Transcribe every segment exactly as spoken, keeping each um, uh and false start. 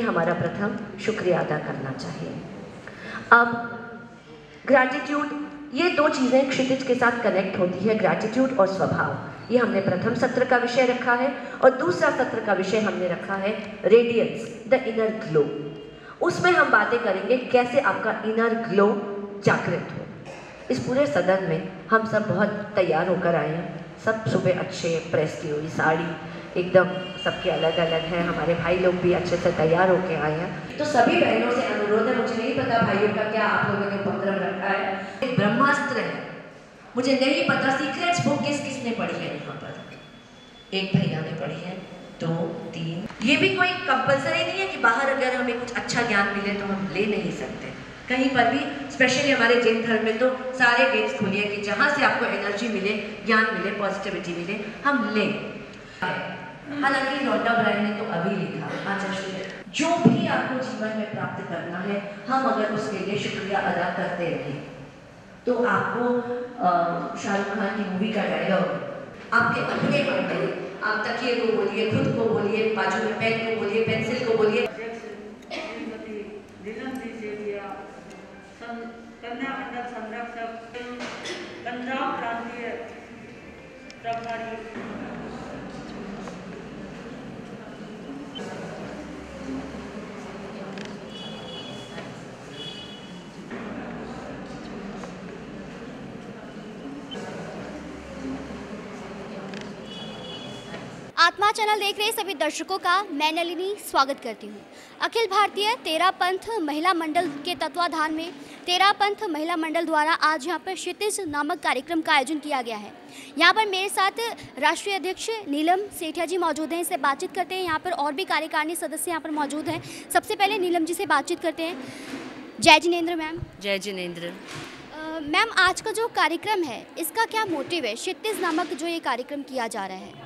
हमारा प्रथम शुक्रिया अदा करना चाहिए। अब ग्रैटिट्यूड, ये दो चीज़ें क्षितिज के साथ कनेक्ट होती है, ग्रैटिट्यूड और स्वभाव। ये हमने प्रथम सत्र का विषय रखा है और दूसरा सत्र का विषय हमने रखा है रेडियंस, द इनर ग्लो। उसमें हम बातें करेंगे कैसे आपका इनर ग्लो जागृत हो। इस पूरे सदन में हम सब बहुत तैयार होकर आए हैं, सब सुबह अच्छे प्रेस की हुई साड़ी, एकदम सबके अलग अलग हैं, हमारे भाई लोग भी अच्छे से तैयार होके आए हैं। तो सभी बहनों से अनुरोध है, मुझे नहीं पता भाइयों का क्या आप लोगों ने उपद्रव रखा है, एक ब्रह्मास्त्र है, मुझे नहीं पता सीक्रेट्स बुक किस किसने पढ़ी है यहाँ पर। एक भैया ने पढ़ी है, दो तीन। ये भी कोई कंपलसरी नहीं है कि बाहर अगर हमें कुछ अच्छा ज्ञान मिले तो हम ले नहीं सकते, कहीं पर भी, स्पेशली हमारे जैन धर्म में तो सारे गेट्स खुले हैं कि जहाँ से आपको एनर्जी मिले, ज्ञान मिले, पॉजिटिविटी मिले, हम लें। हालांकि लॉर्ड ब्रायन ने तो अभी लिखा, आचार्य, जो भी आपको जीवन में प्राप्त करना है, हम अगर उसके लिए शुक्रिया अदा करते रहें तो आपको शाहरुख खान की मूवी का डायलॉग, आपके अपने बर्थडे, आप तकिए को बोलिए, खुद को बोलिए, बाजू में पेन को बोलिए, पेंसिल को बोलिए। कन्या मंडल संरक्षक, पंजाब प्रांतीय प्रभारी, आत्मा चैनल देख रहे सभी दर्शकों का मैं नलिनी स्वागत करती हूँ। अखिल भारतीय तेरा पंथ महिला मंडल के तत्वाधान में तेरा पंथ महिला मंडल द्वारा आज यहाँ पर क्षितिज नामक कार्यक्रम का आयोजन किया गया है। यहाँ पर मेरे साथ राष्ट्रीय अध्यक्ष नीलम सेठिया जी मौजूद हैं, इससे बातचीत करते हैं। यहाँ पर और भी कार्यकारिणी सदस्य यहाँ पर मौजूद हैं। सबसे पहले नीलम जी से बातचीत करते हैं। जय जिनेंद्र मैम। जय जिनेंद्र मैम, आज का जो कार्यक्रम है इसका क्या मोटिव है? क्षितिज नामक जो ये कार्यक्रम किया जा रहा है।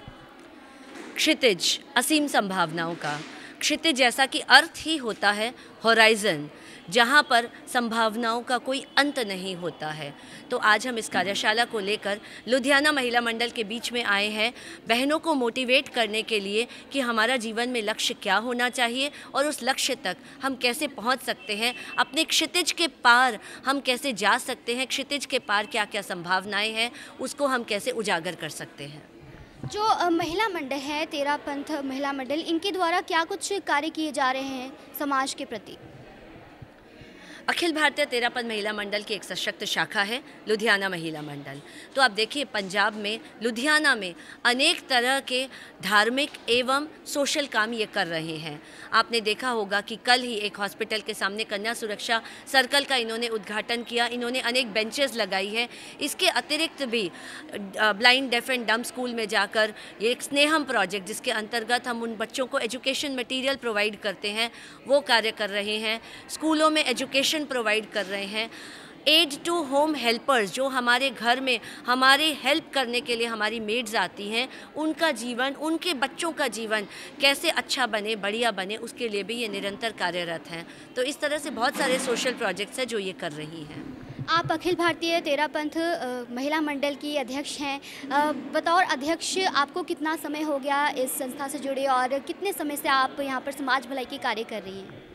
क्षितिज असीम संभावनाओं का, क्षितिज जैसा कि अर्थ ही होता है होराइजन, जहाँ पर संभावनाओं का कोई अंत नहीं होता है। तो आज हम इस कार्यशाला को लेकर लुधियाना महिला मंडल के बीच में आए हैं, बहनों को मोटिवेट करने के लिए कि हमारा जीवन में लक्ष्य क्या होना चाहिए और उस लक्ष्य तक हम कैसे पहुंच सकते हैं, अपने क्षितिज के पार हम कैसे जा सकते हैं, क्षितिज के पार क्या क्या संभावनाएं हैं उसको हम कैसे उजागर कर सकते हैं। जो महिला मंडल है तेरा पंथ महिला मंडल, इनके द्वारा क्या कुछ कार्य किए जा रहे हैं समाज के प्रति? अखिल भारतीय तेरा पंथ महिला मंडल की एक सशक्त शाखा है लुधियाना महिला मंडल। तो आप देखिए, पंजाब में लुधियाना में अनेक तरह के धार्मिक एवं सोशल काम ये कर रहे हैं। आपने देखा होगा कि कल ही एक हॉस्पिटल के सामने कन्या सुरक्षा सर्कल का इन्होंने उद्घाटन किया, इन्होंने अनेक बेंचेस लगाई है। इसके अतिरिक्त भी blind deaf and dumb school में जाकर ये एक स्नेहम प्रोजेक्ट, जिसके अंतर्गत हम उन बच्चों को एजुकेशन मटीरियल प्रोवाइड करते हैं, वो कार्य कर रहे हैं। स्कूलों में एजुकेशन प्रोवाइड कर रहे हैं। एड टू होम हेल्पर्स, जो हमारे घर में हमारे हेल्प करने के लिए हमारी मेड्स आती हैं, उनका जीवन, उनके बच्चों का जीवन कैसे अच्छा बने, बढ़िया बने, उसके लिए भी ये निरंतर कार्यरत हैं। तो इस तरह से बहुत सारे सोशल प्रोजेक्ट्स हैं जो ये कर रही हैं। आप अखिल भारतीय तेरा पंथ महिला मंडल की अध्यक्ष हैं। बतौर अध्यक्ष आपको कितना समय हो गया इस संस्था से जुड़े और कितने समय से आप यहाँ पर समाज भलाई के कार्य कर रही हैं?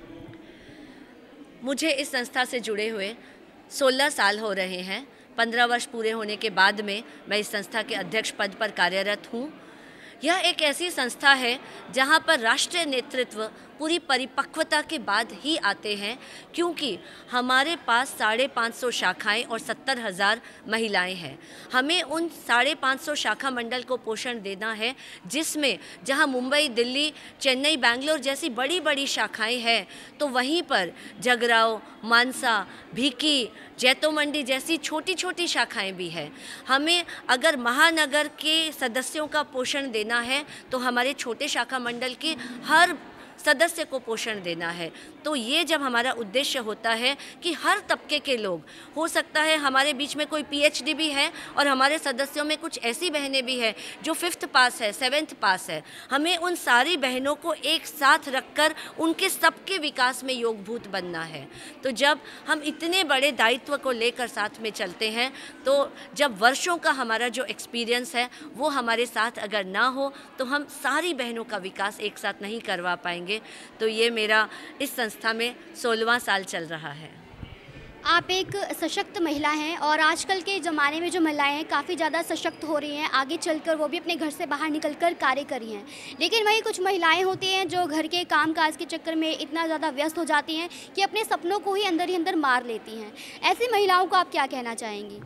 मुझे इस संस्था से जुड़े हुए सोलह साल हो रहे हैं। पंद्रह वर्ष पूरे होने के बाद में मैं इस संस्था के अध्यक्ष पद पर कार्यरत हूँ। यह एक ऐसी संस्था है जहाँ पर राष्ट्रीय नेतृत्व पूरी परिपक्वता के बाद ही आते हैं, क्योंकि हमारे पास साढ़े पाँच सौ शाखाएँ और सत्तर हज़ार महिलाएं हैं। हमें उन साढ़े पाँच सौ शाखा मंडल को पोषण देना है, जिसमें जहां मुंबई, दिल्ली, चेन्नई, बैंगलोर जैसी बड़ी बड़ी शाखाएं हैं, तो वहीं पर जगराव, मानसा, भीकी, जैतो मंडी जैसी छोटी छोटी शाखाएं भी हैं। हमें अगर महानगर के सदस्यों का पोषण देना है तो हमारे छोटे शाखा मंडल के हर सदस्य को पोषण देना है। तो ये जब हमारा उद्देश्य होता है कि हर तबके के लोग, हो सकता है हमारे बीच में कोई पीएचडी भी है और हमारे सदस्यों में कुछ ऐसी बहनें भी हैं जो फिफ्थ पास है, सेवेंथ पास है, हमें उन सारी बहनों को एक साथ रखकर उनके सबके विकास में योगभूत बनना है। तो जब हम इतने बड़े दायित्व को लेकर साथ में चलते हैं, तो जब वर्षों का हमारा जो एक्सपीरियंस है वो हमारे साथ अगर ना हो तो हम सारी बहनों का विकास एक साथ नहीं करवा पाएंगे। करेंगे। तो ये मेरा इस संस्था में सोलहवां साल चल रहा है। आप एक सशक्त महिला हैं और आजकल के ज़माने में जो महिलाएं हैं काफ़ी ज़्यादा सशक्त हो रही हैं, आगे चलकर वो भी अपने घर से बाहर निकलकर कार्य कर रही हैं। लेकिन वहीं कुछ महिलाएं होती हैं जो घर के कामकाज के चक्कर में इतना ज़्यादा व्यस्त हो जाती हैं कि अपने सपनों को ही अंदर ही अंदर मार लेती हैं। ऐसी महिलाओं को आप क्या कहना चाहेंगी?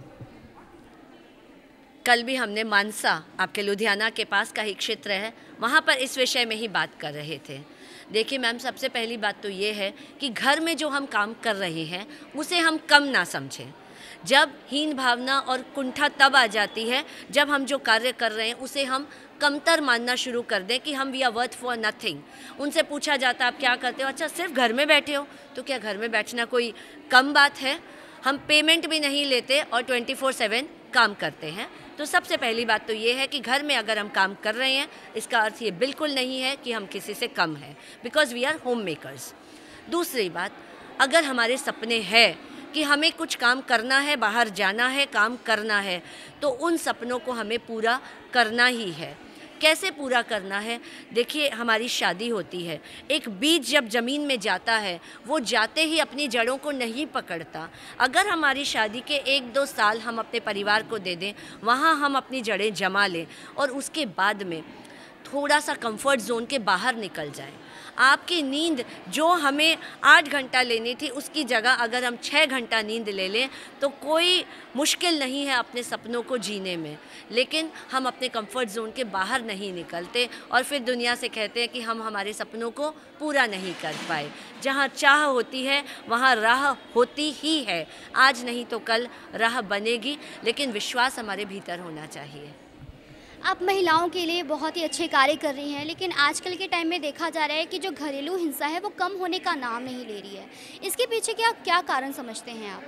कल भी हमने मानसा, आपके लुधियाना के पास का ही क्षेत्र है, वहाँ पर इस विषय में ही बात कर रहे थे। देखिए मैम, सबसे पहली बात तो ये है कि घर में जो हम काम कर रहे हैं उसे हम कम ना समझें। जब हीन भावना और कुंठा तब आ जाती है जब हम जो कार्य कर रहे हैं उसे हम कमतर मानना शुरू कर दें कि हम we are worth for nothing. उनसे पूछा जाता है आप क्या करते हो? अच्छा, सिर्फ घर में बैठे हो। तो क्या घर में बैठना कोई कम बात है? हम पेमेंट भी नहीं लेते और ट्वेंटी फोर सेवन काम करते हैं। तो सबसे पहली बात तो ये है कि घर में अगर हम काम कर रहे हैं इसका अर्थ ये बिल्कुल नहीं है कि हम किसी से कम हैं, because we are home makers. दूसरी बात, अगर हमारे सपने हैं कि हमें कुछ काम करना है, बाहर जाना है, काम करना है, तो उन सपनों को हमें पूरा करना ही है। कैसे पूरा करना है? देखिए, हमारी शादी होती है, एक बीज जब ज़मीन में जाता है वो जाते ही अपनी जड़ों को नहीं पकड़ता। अगर हमारी शादी के एक दो साल हम अपने परिवार को दे दें, वहाँ हम अपनी जड़ें जमा लें और उसके बाद में थोड़ा सा कंफर्ट जोन के बाहर निकल जाएं। आपकी नींद जो हमें आठ घंटा लेनी थी उसकी जगह अगर हम छः घंटा नींद ले लें तो कोई मुश्किल नहीं है अपने सपनों को जीने में। लेकिन हम अपने कंफर्ट जोन के बाहर नहीं निकलते और फिर दुनिया से कहते हैं कि हम हमारे सपनों को पूरा नहीं कर पाए। जहाँ चाह होती है वहाँ राह होती ही है। आज नहीं तो कल राह बनेगी, लेकिन विश्वास हमारे भीतर होना चाहिए। आप महिलाओं के लिए बहुत ही अच्छे कार्य कर रही हैं, लेकिन आजकल के टाइम में देखा जा रहा है कि जो घरेलू हिंसा है वो कम होने का नाम नहीं ले रही है। इसके पीछे क्या क्या कारण समझते हैं आप?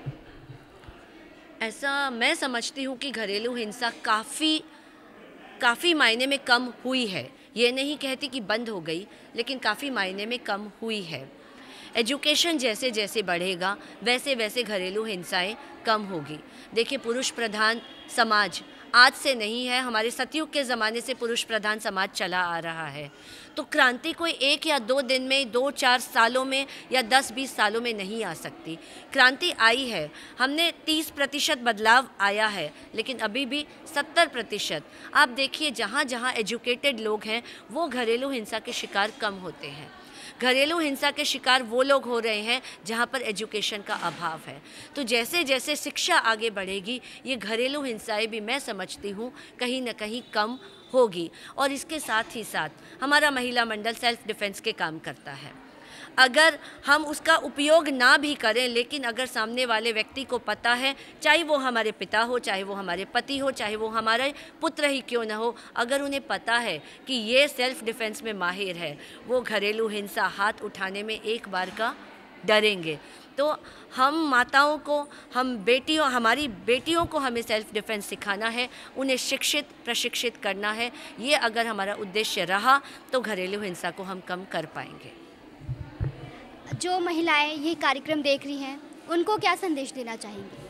ऐसा मैं समझती हूँ कि घरेलू हिंसा काफ़ी काफ़ी मायने में कम हुई है। ये नहीं कहती कि बंद हो गई, लेकिन काफ़ी मायने में कम हुई है। एजुकेशन जैसे जैसे बढ़ेगा वैसे वैसे घरेलू हिंसाएं कम होगी। देखिए, पुरुष प्रधान समाज आज से नहीं है, हमारे सतयुग के ज़माने से पुरुष प्रधान समाज चला आ रहा है। तो क्रांति कोई एक या दो दिन में, दो चार सालों में या दस बीस सालों में नहीं आ सकती। क्रांति आई है, हमने तीस प्रतिशत बदलाव आया है, लेकिन अभी भी सत्तर प्रतिशत आप देखिए जहाँ जहाँ एजुकेटेड लोग हैं वो घरेलू हिंसा के शिकार कम होते हैं। घरेलू हिंसा के शिकार वो लोग हो रहे हैं जहाँ पर एजुकेशन का अभाव है। तो जैसे जैसे शिक्षा आगे बढ़ेगी ये घरेलू हिंसाएं भी मैं समझती हूँ कहीं ना कहीं कम होगी। और इसके साथ ही साथ हमारा महिला मंडल सेल्फ डिफेंस के काम करता है। अगर हम उसका उपयोग ना भी करें, लेकिन अगर सामने वाले व्यक्ति को पता है, चाहे वो हमारे पिता हो, चाहे वो हमारे पति हो, चाहे वो हमारे पुत्र ही क्यों ना हो, अगर उन्हें पता है कि ये सेल्फ डिफेंस में माहिर है, वो घरेलू हिंसा हाथ उठाने में एक बार का डरेंगे। तो हम माताओं को, हम बेटियों, हमारी बेटियों को हमें सेल्फ डिफेंस सिखाना है, उन्हें शिक्षित प्रशिक्षित करना है। ये अगर हमारा उद्देश्य रहा तो घरेलू हिंसा को हम कम कर पाएंगे। जो महिलाएं ये कार्यक्रम देख रही हैं उनको क्या संदेश देना चाहेंगी?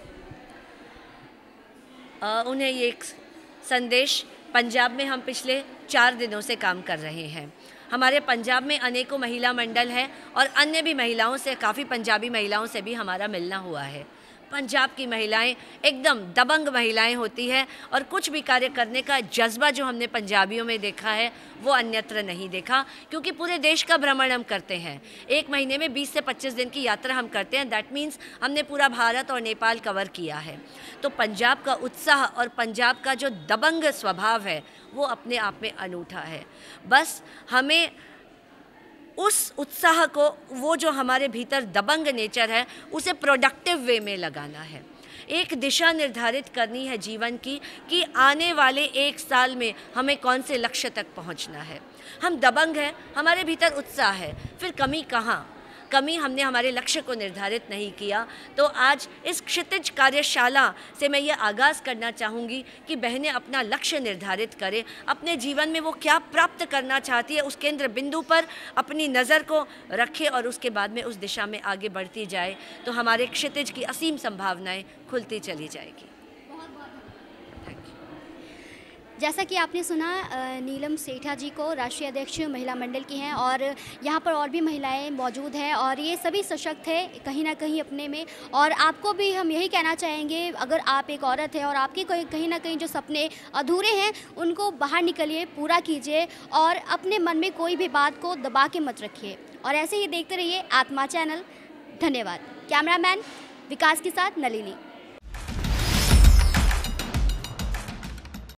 आ, उन्हें ये एक संदेश, पंजाब में हम पिछले चार दिनों से काम कर रहे हैं। हमारे पंजाब में अनेकों महिला मंडल हैं और अन्य भी महिलाओं से, काफ़ी पंजाबी महिलाओं से भी हमारा मिलना हुआ है। पंजाब की महिलाएं एकदम दबंग महिलाएं होती हैं और कुछ भी कार्य करने का जज्बा जो हमने पंजाबियों में देखा है वो अन्यत्र नहीं देखा, क्योंकि पूरे देश का भ्रमण हम करते हैं। एक महीने में बीस से पच्चीस दिन की यात्रा हम करते हैं। दैट मीन्स हमने पूरा भारत और नेपाल कवर किया है। तो पंजाब का उत्साह और पंजाब का जो दबंग स्वभाव है वो अपने आप में अनूठा है। बस हमें उस उत्साह को, वो जो हमारे भीतर दबंग नेचर है, उसे प्रोडक्टिव वे में लगाना है। एक दिशा निर्धारित करनी है जीवन की कि आने वाले एक साल में हमें कौन से लक्ष्य तक पहुंचना है। हम दबंग हैं, हमारे भीतर उत्साह है, फिर कमी कहाँ? कमी हमने हमारे लक्ष्य को निर्धारित नहीं किया। तो आज इस क्षितिज कार्यशाला से मैं ये आगाज़ करना चाहूँगी कि बहनें अपना लक्ष्य निर्धारित करें, अपने जीवन में वो क्या प्राप्त करना चाहती है उस केंद्र बिंदु पर अपनी नज़र को रखें और उसके बाद में उस दिशा में आगे बढ़ती जाए, तो हमारे क्षितिज की असीम संभावनाएं खुलती चली जाएगी। जैसा कि आपने सुना नीलम सेठा जी को राष्ट्रीय अध्यक्ष महिला मंडल की हैं और यहाँ पर और भी महिलाएं मौजूद हैं और ये सभी सशक्त है कहीं ना कहीं अपने में। और आपको भी हम यही कहना चाहेंगे, अगर आप एक औरत है और आपके कोई कहीं ना कहीं जो सपने अधूरे हैं उनको बाहर निकलिए, पूरा कीजिए और अपने मन में कोई भी बात को दबा के मत रखिए। और ऐसे ही देखते रहिए आत्मा चैनल। धन्यवाद। कैमरामैन विकास के साथ नलिनी।